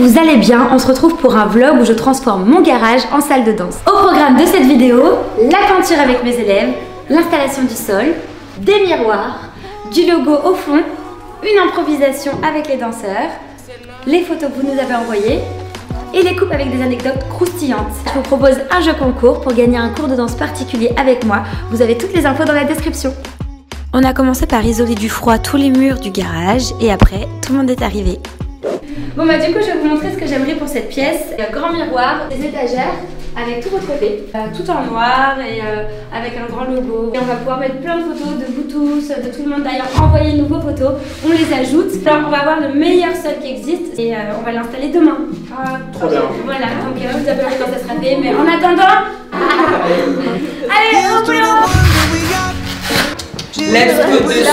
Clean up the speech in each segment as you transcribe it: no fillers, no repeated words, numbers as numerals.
vous allez bien. On se retrouve pour un vlog où je transforme mon garage en salle de danse. Au programme de cette vidéo, la peinture avec mes élèves, l'installation du sol, des miroirs, du logo au fond, une improvisation avec les danseurs, les photos que vous nous avez envoyées et les coupes avec des anecdotes croustillantes. Je vous propose un jeu concours pour gagner un cours de danse particulier avec moi. Vous avez toutes les infos dans la description. On a commencé par isoler du froid tous les murs du garage et après, tout le monde est arrivé. Bon bah du coup je vais vous montrer ce que j'aimerais pour cette pièce. Un grand miroir, des étagères avec tout retrouvé, tout en noir et avec un grand logo. Et on va pouvoir mettre plein de photos de vous tous, de tout le monde. D'ailleurs, envoyez nos photos, on les ajoute. Alors on va avoir le meilleur sol qui existe et on va l'installer demain. Trop bien. Voilà, donc vous appellerez quand ça sera fait. Mais en attendant, allez, on peut Let's put the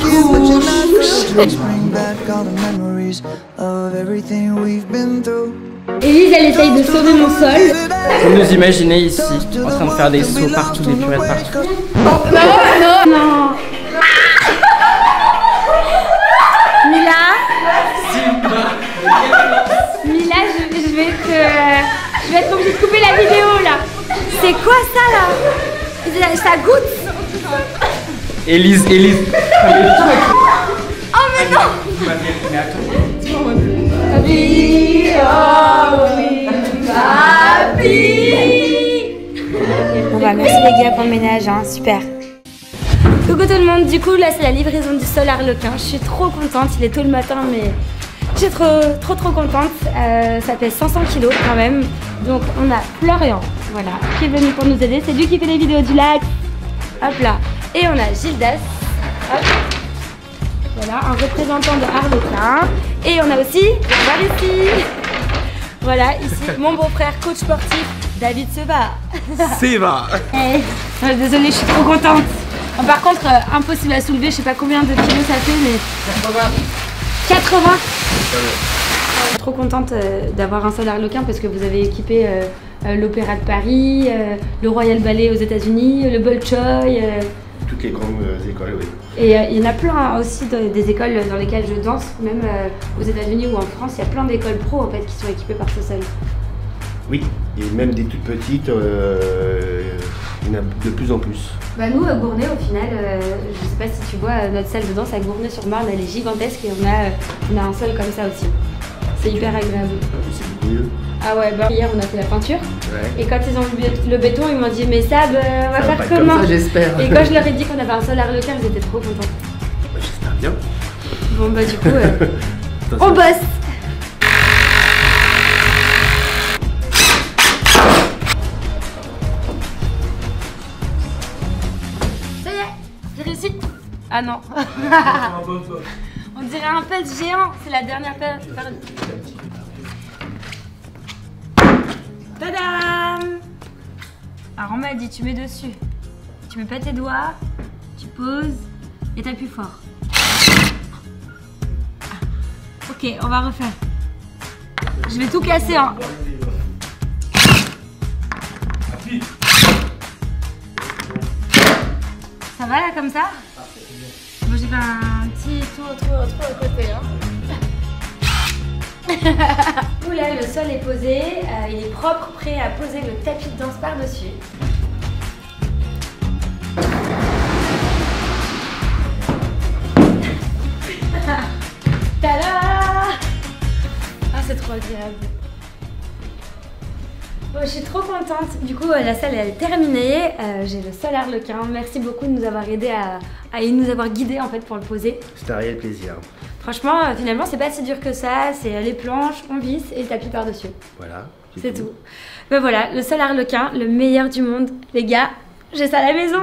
Élise, elle essaye de sauver mon sol. Vous nous imaginez ici, en train de faire des sauts partout, des purettes partout. Non. Mila, je vais être obligée de couper la vidéo là. C'est quoi ça là? Ça goûte. Élise. Oh mais non. Mais attends. Bon bah merci les gars pour le ménage, hein, super. Coucou tout le monde, du coup là c'est la livraison du sol Arlequin. Je suis trop contente, il est tôt le matin mais je suis trop contente. Ça pèse 500 kg quand même. Donc on a Florian, voilà, qui est venu pour nous aider. C'est lui qui fait les vidéos du lac. Hop là. Et on a Gildas. Hop. Voilà, un représentant de Arlequin. Et on a aussi, ici. Voilà, ici, mon beau-frère, coach sportif, David Seva. Désolée, je suis trop contente. Par contre, impossible à soulever, je sais pas combien de kilos ça fait, mais... 80. Je suis trop contente d'avoir un sol Arlequin parce que vous avez équipé l'Opéra de Paris, le Royal Ballet aux États-Unis, le Bolchoï. Toutes les grandes écoles, oui. Et il y en a plein aussi des écoles dans lesquelles je danse, même aux États-Unis ou en France, il y a plein d'écoles pro en fait qui sont équipées par ce sol. Oui, et même des toutes petites, il y en a de plus en plus. Bah nous à Gournay au final, je sais pas si tu vois notre salle de danse à Gournay-sur-Marne, elle est gigantesque et on a un sol comme ça aussi. C'est hyper agréable. C'est beaucoup mieux. Ah ouais, bah hier on a fait la peinture. Ouais. Et quand ils ont vu le béton, ils m'ont dit mais Sab, on va faire comment? Comme ça, j'espère. Et quand je leur ai dit qu'on avait un sol Arlequin, ils étaient trop contents. Bah, j'espère bien. Bon bah du coup, on bosse. Ça y est, j'ai réussi. Ah non. On dirait un pet géant, c'est la dernière paire. Tadam! Alors on m'a dit tu mets dessus, tu mets pas tes doigts, tu poses et t'appuies fort. Ok, on va refaire. Je vais tout casser hein. Ça va là comme ça? Bon j'ai fait un petit tour à côté hein. Oula, le sol est posé, il est propre, prêt à poser le tapis de danse par-dessus. Tada! Ah, c'est trop agréable. Bon, je suis trop contente. Du coup, la salle elle est terminée. J'ai le sol Arlequin. Merci beaucoup de nous avoir aidé à nous avoir guidés en fait pour le poser. C'était un réel plaisir. Franchement, finalement, c'est pas si dur que ça. C'est les planches, on visse et le tapis par-dessus. Voilà. C'est tout. Ben voilà, le sol Arlequin, le meilleur du monde. Les gars, j'ai ça à la maison.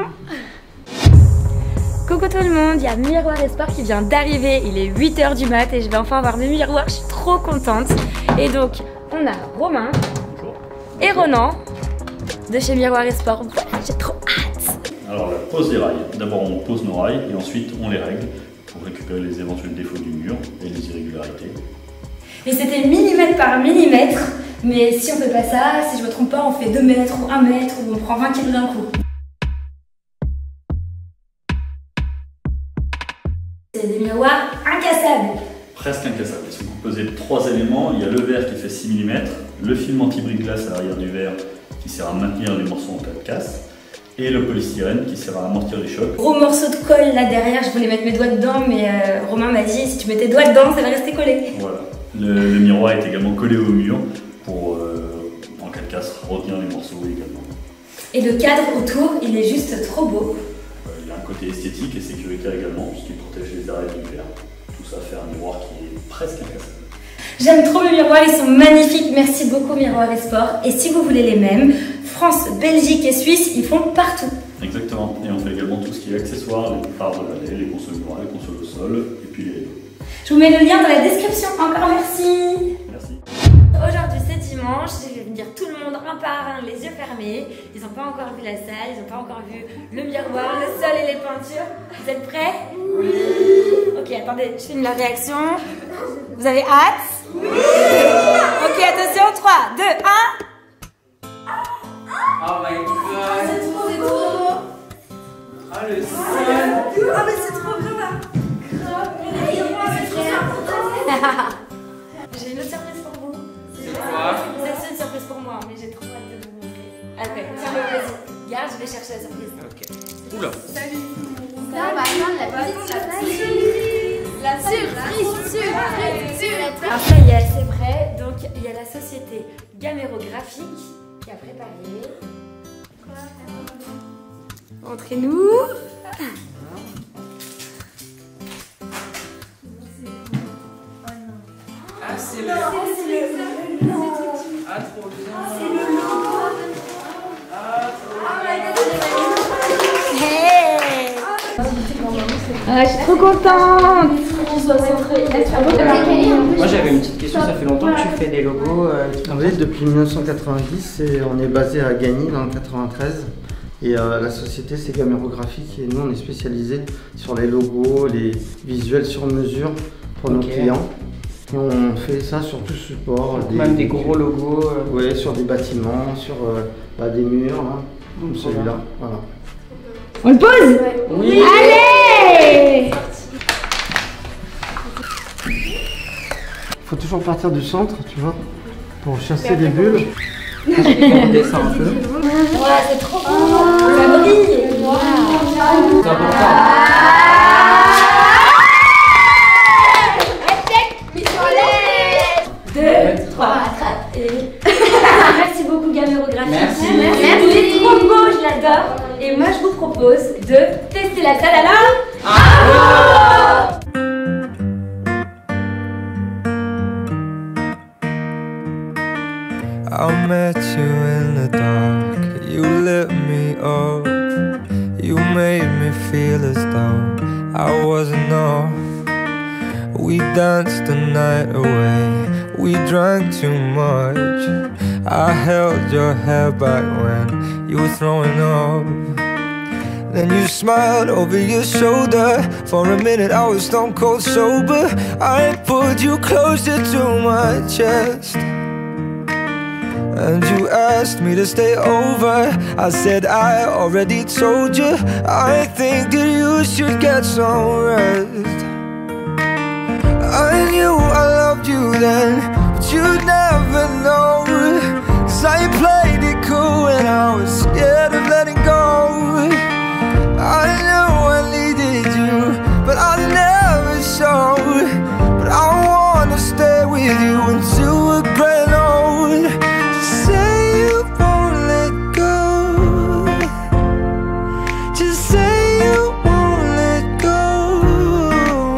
Coucou tout le monde, il y a Miroir et Sport qui vient d'arriver. Il est 8 h du mat et je vais enfin avoir mes miroirs. Je suis trop contente. Et donc, on a Romain et Ronan de chez Miroir et Sport. Voilà, j'ai trop hâte. Alors la pose des rails. D'abord on pose nos rails et ensuite on les règle pour récupérer les éventuels défauts du mur et les irrégularités. Et c'était millimètre par millimètre, mais si on fait pas ça, si je me trompe pas, on fait 2 mètres ou 1 mètre ou on prend 20 kg d'un coup. C'est des miroirs incassables. presque incassables. Ils sont composés de 3 éléments. Il y a le verre qui fait 6 mm, le film anti-brise-glace à l'arrière du verre qui sert à maintenir les morceaux en cas de casse, et le polystyrène qui sert à amortir les chocs. Gros morceau de colle là derrière, je voulais mettre mes doigts dedans, mais Romain m'a dit si tu mets tes doigts dedans, ça va rester collé. Voilà. Le miroir est également collé au mur pour, en cas de casse, retenir les morceaux également. Et le cadre autour, il est juste trop beau. Il y a un côté esthétique et sécuritaire également, puisqu'il protège les arêtes du verre. Tout ça fait un miroir qui est presque incassable. J'aime trop le miroir, ils sont magnifiques. Merci beaucoup Miroir et Sport. Et si vous voulez les mêmes, France, Belgique et Suisse, ils font partout. Exactement. Et on fait également tout ce qui est accessoires, les phares de balai, les consoles miroirs, les consoles au sol, et puis les... Je vous mets le lien dans la description. Encore merci. Merci. Aujourd'hui c'est dimanche, je vais venir tout le monde un par un, les yeux fermés. Ils n'ont pas encore vu la salle, ils n'ont pas encore vu le miroir, le sol et les peintures. Vous êtes prêts? Oui. Ok, attendez, je filme la réaction. Vous avez hâte? Oui. Ok, attention, 3, 2, 1. Oh my god. C'est trop beau. Ah le sol. Ah mais c'est trop bien là. J'ai une autre surprise pour vous. C'est une surprise pour moi, mais j'ai trop hâte de vous montrer. Après, tiens-le, vas-y. Garde, je vais chercher la surprise. Ok. Oula. Salut. Ça va attendre la petite surprise. La surprise. Alors ça y est, c'est vrai. Donc il y a la société Gamérographique qui a préparé. Montrez-nous. Ah c'est le... Ah trop bien. Ah trop bien. Hey. Ah, je suis trop contente. Moi j'avais une petite question, ça fait longtemps que tu fais des logos Oui, depuis 1990 et on est basé à Gagny dans le 93 et la société c'est Gamérographique et nous on est spécialisé sur les logos, les visuels sur mesure pour nos clients. Et on fait ça sur tout support. Même des gros logos. Oui, sur des bâtiments, sur des murs, hein, comme celui-là. Voilà. On le pose? Oui. Allez! Faut toujours partir du centre, tu vois, pour chasser les bulles. On descend un peu. Ouais, c'est trop beau. Ça brille. C'est important. 2, 3, attrape et... Merci beaucoup Gamérographique. Merci. C'est trop beau, je l'adore. Et moi je vous propose de tester la salle alors. I met you in the dark, you lit me up, you made me feel as though I wasn't off. We danced the night away, we drank too much. I held your hair back when you were throwing up. Then you smiled over your shoulder. For a minute I was stone cold sober. I pulled you closer to my chest and you asked me to stay over. I said I already told you, I think that you should get some rest. I knew I loved you then, but you'd never know, 'cause I played it cool and I was scared of letting go. I knew I needed you, but I never showed. But I wanna stay with you until we're growing old. Just say you won't let go. Just say you won't let go.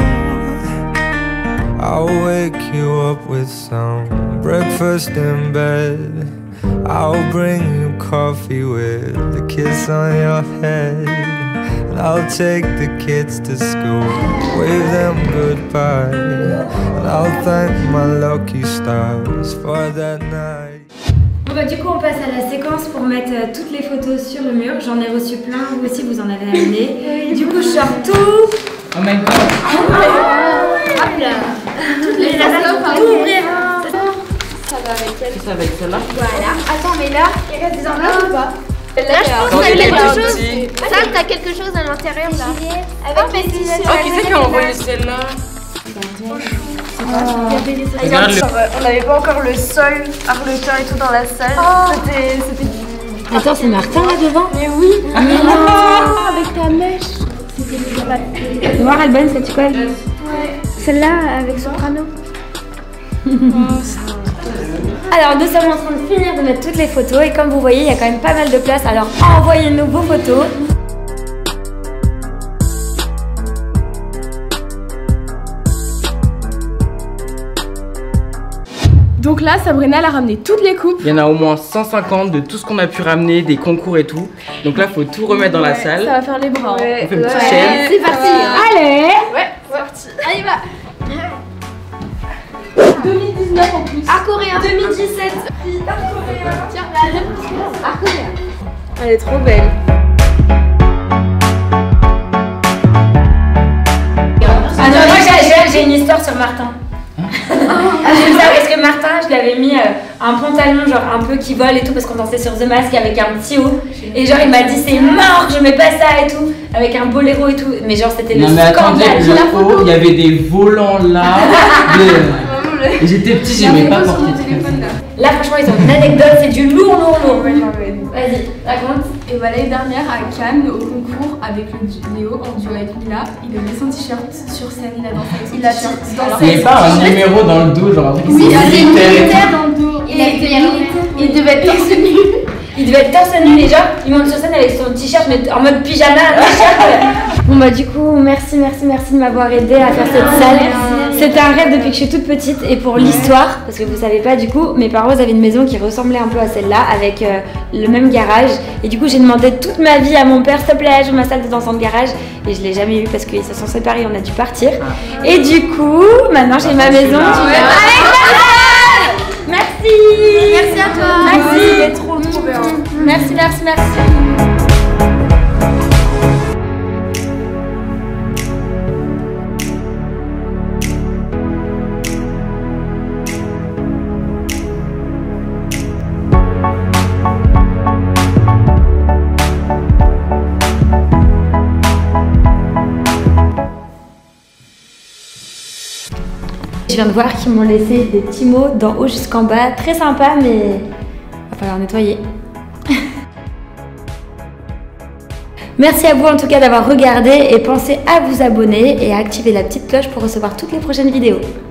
I'll wake you up with some breakfast in bed. I'll bring you coffee with a kiss on your head. And I'll take the kids to school, wave them goodbye. And I'll thank my lucky stars for that night. Bon bah du coup on passe à la séquence pour mettre toutes les photos sur le mur. J'en ai reçu plein, vous aussi vous en avez amené. Du coup je sors tout. Oh my god. Hop là. Toutes les photos, tout ouvrir. Ça va avec elle. C'est ça avec celle-là. Voilà. Attends, mais là, il reste des enveloppes ou pas? Là, je pense Quand que t'as il est quelque parti. chose. Ça, t'as quelque chose à l'intérieur là. Avec mes t-shirts. Oh, qui c'est qui a envoyé celle-là? On n'avait pas encore le sol Arlequin et tout dans la salle. C'était Attends, c'est Martin là devant? Mais oui. Mais non. Avec ta mèche. Noir Albane, c'est quoi? Ouais. Celle-là avec soprano. Alors nous sommes en train de finir de mettre toutes les photos et comme vous voyez il y a quand même pas mal de place, alors envoyez-nous vos photos. Donc là, Sabrina elle a ramené toutes les coupes. Il y en a au moins 150 de tout ce qu'on a pu ramener, des concours et tout. Donc là, faut tout remettre dans la salle. Ça va faire les bras. On fait une petite chaîne. C'est parti. Allez. Ouais, c'est parti. Allez, va. 2019 en plus. Art coréen 2017. Tiens, art coréen. Elle est trop belle. Ah non, moi j'ai une histoire sur Martin. Parce que Martin, je l'avais mis un pantalon genre un peu qui vole et tout parce qu'on dansait sur The Mask avec un petit haut et genre il m'a dit c'est mort, je mets pas ça et tout avec un boléro et tout, mais genre c'était le scandale. Le haut, il y avait des volants là. Et j'étais petit, j'aimais pas porter. Là franchement ils ont une anecdote, c'est du lourd. Vas-y, raconte. Et bah, l'année dernière à Cannes, au concours avec le Léo, en duo avec Mila, il a mis son t-shirt sur scène, il a dansé avec son t-shirt. Il n'y avait pas un numéro dans le dos, genre un truc Oui, il y avait militaire. dans le dos. Il devait être torse nu. Il devait être torse nu déjà, il monte sur scène avec son t-shirt mais en mode pyjama, un t-shirt. Bon bah du coup merci de m'avoir aidé à faire cette salle. C'était un rêve depuis que je suis toute petite et pour l'histoire, parce que vous savez pas du coup, mes parents avaient une maison qui ressemblait un peu à celle-là avec le même garage et du coup j'ai demandé toute ma vie à mon père s'il te plaît je veux ma salle de danse en garage et je l'ai jamais eu parce qu'ils se sont séparés, on a dû partir et du coup maintenant j'ai ma maison. Merci. Merci à toi. Merci. C'était trop bien. Merci. Je viens de voir qu'ils m'ont laissé des petits mots d'en haut jusqu'en bas, très sympa mais va falloir nettoyer. Merci à vous en tout cas d'avoir regardé et pensez à vous abonner et à activer la petite cloche pour recevoir toutes les prochaines vidéos.